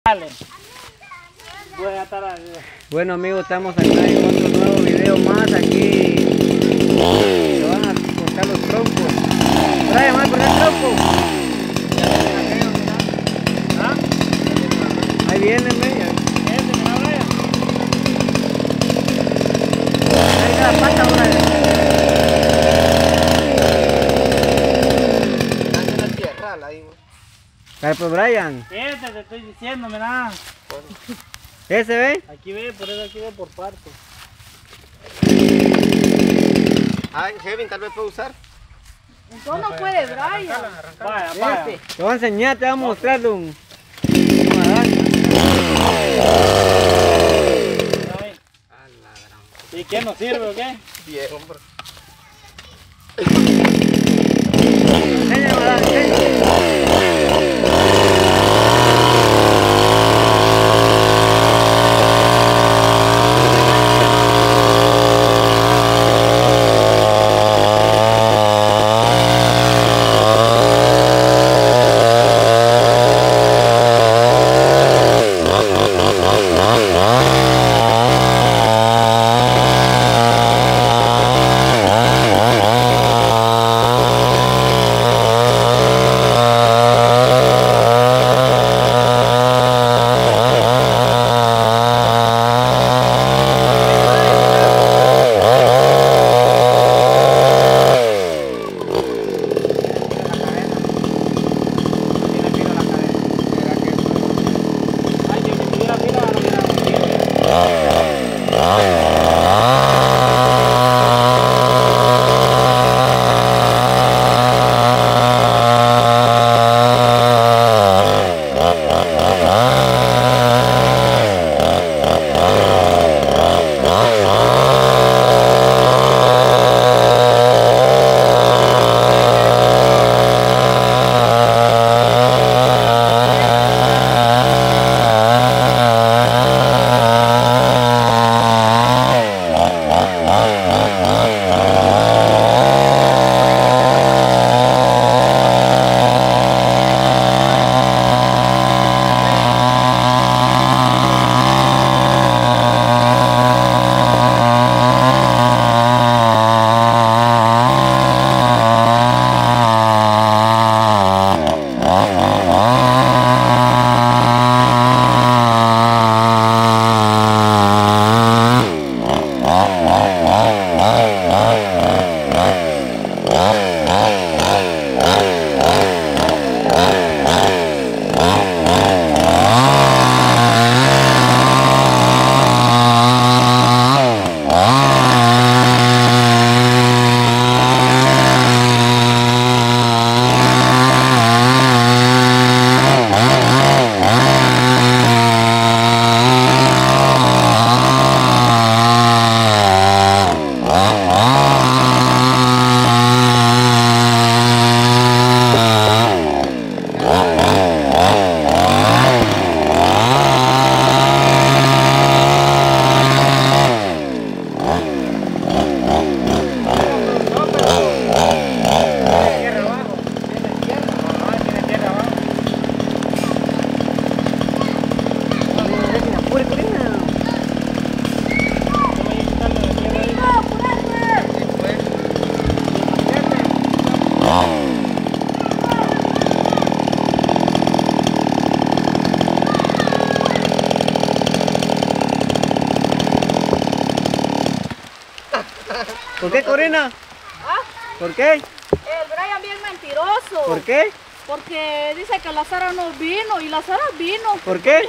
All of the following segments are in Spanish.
Dale. Voy a estar ahí. Bueno amigos, estamos acá en otro nuevo video más. Aquí se van a cortar los troncos. Brian, ¿vas a cortar troncos? ¿Ah? Ahí vienen, media. Mira, Brian. Ahí está la pata, Brian. Hace la tierra, ahí. Dale pues, Brian. Te estoy diciendo, mira. ¿Ese ve? Aquí ve, por eso aquí ve por partes. Ay, Kevin, tal vez puede usar. Entonces no puede, Brian. Vaya, vaya. Te voy a enseñar, te voy a mostrar un... ¿Y qué nos sirve o qué? Bien, hombre. Enséñame, Brian, enséñame. ¿Por qué, Corina? ¿Ah? ¿Por qué? El Brian bien mentiroso. ¿Por qué? Porque dice que la Sara no vino y la Sara vino. ¿Por qué?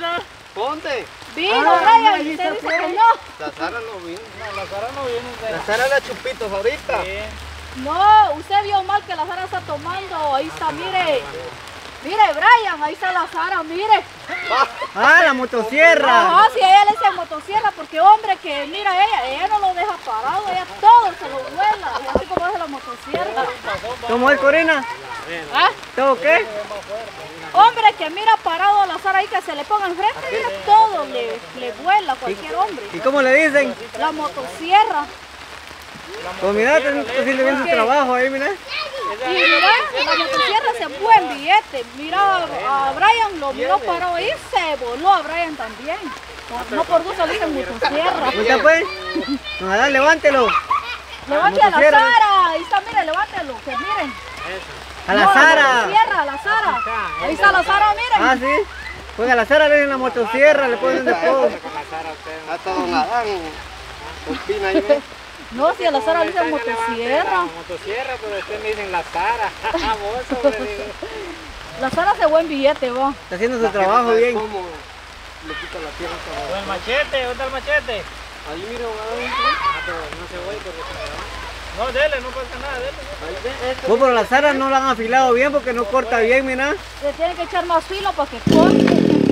Ponte. Vino, Ah, Brian, ahí y está, usted dice pues. que no. La Sara no vino. No, la Sara no viene. La Sara la chupitos ahorita. Sí. No, usted vio mal que la Sara está tomando. Ahí está, mire. Mire, Brian, ahí está la Sara, mire. Ah, la motosierra. Ajá, si ella le dice motosierra, porque hombre que mira ella no lo deja parado, ella todo se lo vuela, y así como hace la motosierra. ¿Cómo es, Corina? ¿Ah? ¿Todo qué? Hombre que mira parado al azar ahí que se le ponga enfrente, mira todo le vuela a cualquier hombre. ¿Y cómo le dicen? La motosierra. Pues mira, está haciendo bien su trabajo ahí, mira. Y mira, la motosierra se buen billete. Mira, a Brian lo miró parado ahí, se voló a Brian también. No por gusto le dicen motosierra. ¿Usted pues? Don Adán, levántelo. Levante a la motosierra. Sara, ahí está, mire, levántelo, que miren. A la No, Sara. La motosierra, a la Sara. Ahí está la Sara, miren. Ah, sí. Pues a la Sara le den la motosierra, le ponen de todo. Hasta don Adán opina ahí, ¿ve? No, si a la Sara le dicen motosierra. Motosierra, pero ustedes me dicen la Sara. Vos, hombre, digo. La Sara hace buen billete, vos. Está haciendo su trabajo bien. ¿Cómo le quita la tierra? ¿O el machete? ¿Dónde está el machete? Ahí mira, don Adán. Ah, pero no se voy porque se me va. No, dele, no pasa nada, dele. Ahí ve, esto. Vos, pero la Sara no la han afilado bien porque no corta bien, mira. Le tienen que echar más filo para que corte.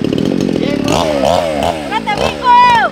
¡Vete, Bingo!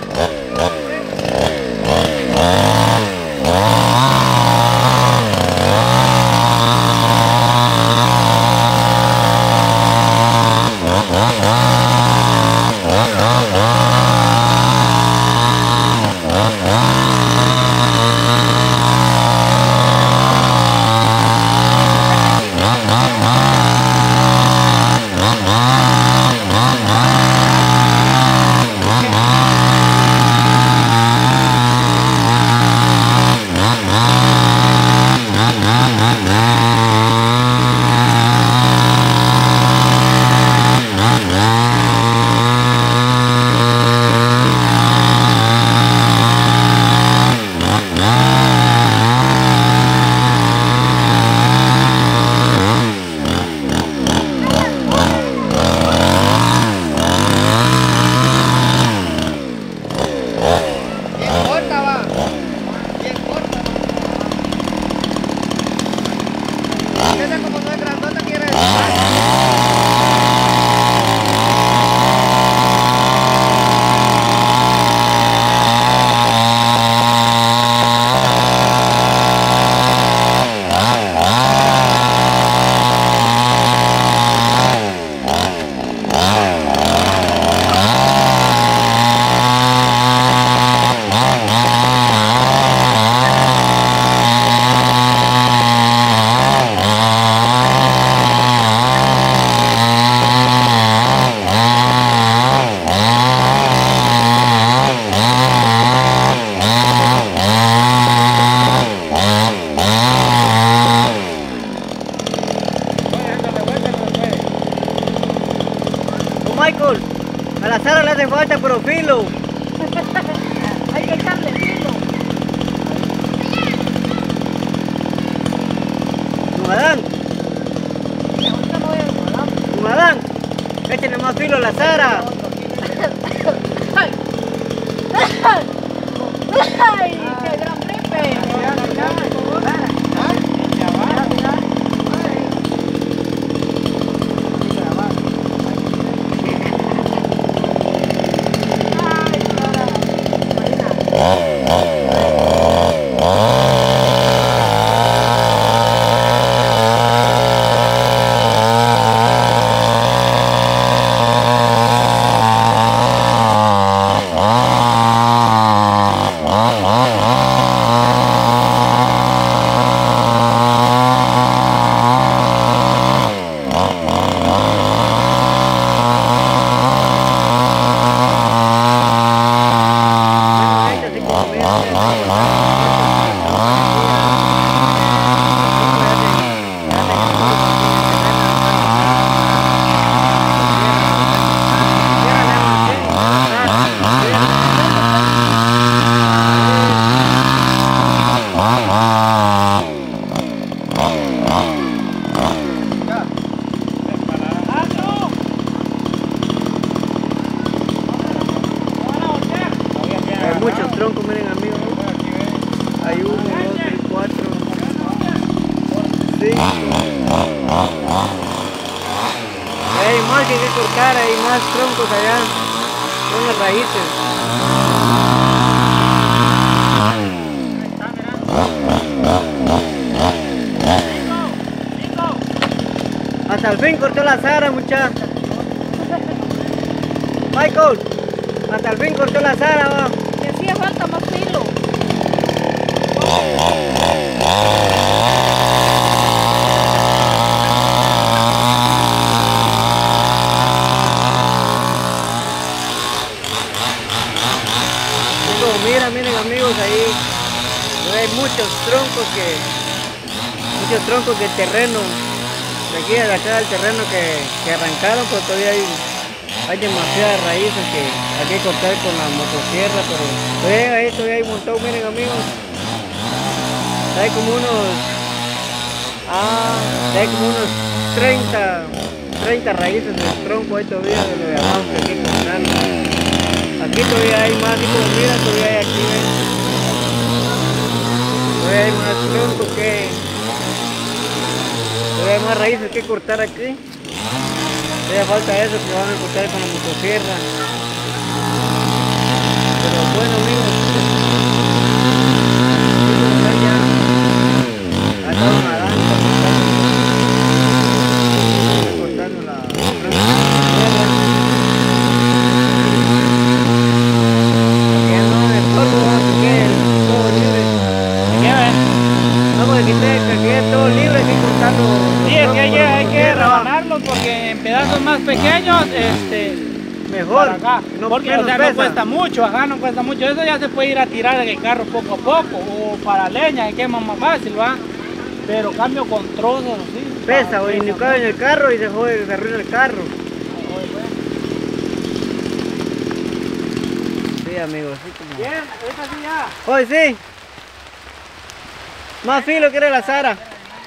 Michael, a la Sara le hace falta pero filo. Hay que echarle filo. Don Adán, Ahorita no voy a volar. don Adán, échale más filo a la Sara. ¡Ay! ¡Ay! ¡Qué gran gripe! Hay muchos troncos, miren amigos. Hay 1, 2, 3, 4, 5. Hay más que cortar, hay más troncos allá. Son las raíces. Hasta el fin cortó la Sara, muchacha. Michael, hasta el fin cortó la Sara, va. Que hacía falta más filo. mira, miren amigos, ahí hay muchos troncos de terreno, de aquí de acá del terreno que arrancaron, pues todavía hay demasiadas raíces que hay que cortar con la motosierra, pero todavía hay un montón, miren amigos, hay como unos 30 raíces del tronco ahí todavía de lo de abajo que hay que cortarlo. Aquí todavía hay más, y como mira, todavía hay aquí, ¿ven? Todavía hay más troncos todavía hay más raíces que cortar aquí. Todavía falta eso que van a cortar con la motosierra. Pero bueno amigos, ya estamos nadando, cortando la todo libre, hay que cortarlo. Sí, es que hay que rebanarlo porque en pedazos más pequeños, mejor. para acá. No, Porque menos o sea, pesa. no cuesta mucho, ajá, no cuesta mucho. Eso ya se puede ir a tirar en el carro poco a poco, o para leña, se quema más fácil, ¿va? Pero cambio con trozos, sí. Pesa, o ni cabe en el carro y se jode, se arruina el carro. Sí, amigos, así como. Bien, esta sí ya. Hoy sí. Más filo que era la Sara.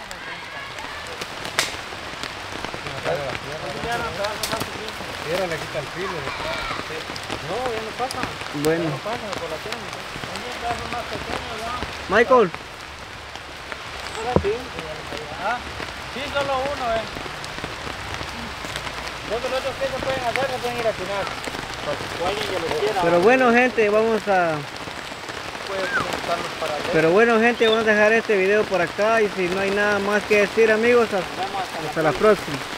Tierra le quita el filo. No, ya no pasa. Bueno, No pasa por la tierra. Hay un pedazo más pequeño, ¿verdad? Michael. Ah, sí, solo uno, Los otros que se pueden hacer, se pueden ir a tirar. O alguien que lo quiera. Pero bueno gente, vamos a. Puede utilizarlos para leer. Pero bueno gente, vamos a dejar este video por acá y si no hay nada más que decir amigos, Nos vemos hasta hasta la próxima.